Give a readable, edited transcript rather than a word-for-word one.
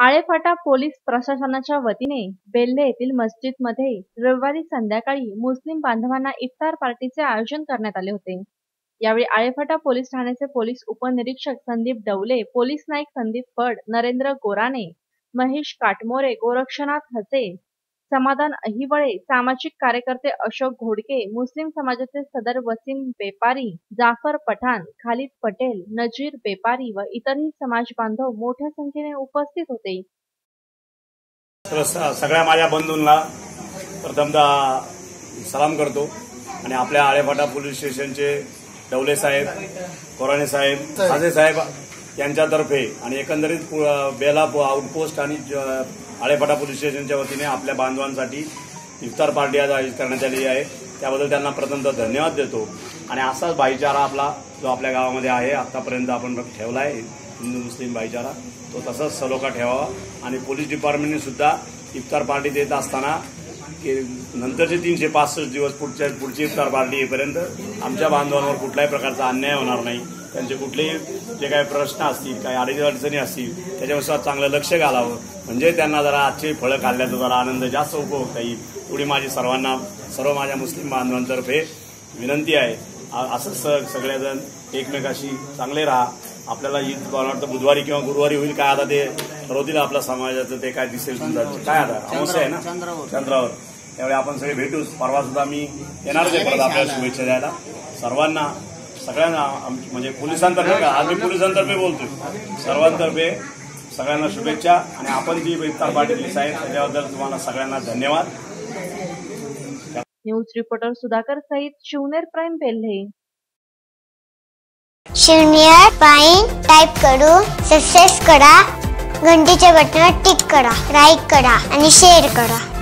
Alephata police प्रशासनाच्या वतीने बेल्हे येथील मस्जिदमध्ये रविवारी संध्याकाळी मुस्लिम बांधवांना इफ्तार पार्टीचे आयोजन करण्यात आले होते। यावेळी आळेफाटा पोलीस ठाण्याचे पोलीस उपनिरीक्षक संदीप डवले, पोलीस नाईक संदीप फड, नरेंद्र गोराणे, महेश काटमोरे, गोरक्षनाथ हसे, समाधान अहिवळे, सामाजिक कार्यकर्ते अशोक घोडके, मुस्लिम समाजाचे सदर वसीम बेपारी, जाफर पठाण, खालिद पटेल, नजीर बेपारी व इतरही समाज बांधव मोठ्या संख्येने उपस्थित होते। सगळ्या माझ्या बंधूंना प्रथमतः सलाम करतो आणि आपल्या आळेफाटा पोलीस स्टेशनचे डवले साहेब, गोराणे साहेब, हसे साहेब यांच्यातर्फे आणि एकंदरीत बेला आउटपोस्ट आणि आळेफाटा पोलीस स्टेशनच्या वतीने आपल्या बांधवांसाठी इफ्तार पार्टी आज आयोजित करण्यात आली आहे। त्याबद्दल त्यांना प्रथमतः धन्यवाद देतो आणि असाच भाईचारा आपला जो आपल्या गावामध्ये आहे आतापर्यंत आपण ठेवला आहे हिंदू मुस्लिम भाईचारा, तो तसाच सलोखा ठेवावा आणि पोलीस डिपार्टमेंटने सुद्धा इफ्तार पार्टी देत असताना की नंतरचे 365 दिवस पुढची इफ्तार पार्टी येईपर्यंत आमच्या बांधवांवर कुठल्याही प्रकारचा अन्याय होणार नाही। त्यांचे कुठलेही जे काही प्रश्न असतील, काही अडचणी असतील त्याच्यावर चांगलं लक्ष घालावं, म्हणजे त्यांना जरा आजचे फळं खाल्ल्याचा जरा आनंद जास्त उपभोगता येईल, एवढी माझी सर्व माझ्या मुस्लिम बांधवांतर्फे विनंती आहे। असंच सगळेजण एकमेकाशी चांगले राहा। आपल्याला ईद वाटतं बुधवारी किंवा गुरुवारी होईल, काय आता ते ठरवतील आपल्या समाजाचं, ते काय दिसेल काय आता अवश्य आहे ना चंद्रावर, त्यावेळी आपण सगळे भेटूच। परवा सुद्धा मी येणार ते परत आपल्याला शुभेच्छा द्यायला सगळ्यांना म्हणजे पोलिसांतर्फे, आज मी पोलिसांतर्फे बोलतोय, सर्वांतर्फे सगळ्यांना शुभेच्छा आणि आपण जी इफ्तार पार्टी दिली साहेब त्याच्याबद्दल तुम्हाला सगळ्यांना धन्यवाद। News reporter Sudhakar Sayyed, Shivner prime Belhe. Shivner prime type करून सबस्क्राइब करा, घंटीच्या बटनावर टिक करा, लाईक करा आणि शेअर करा।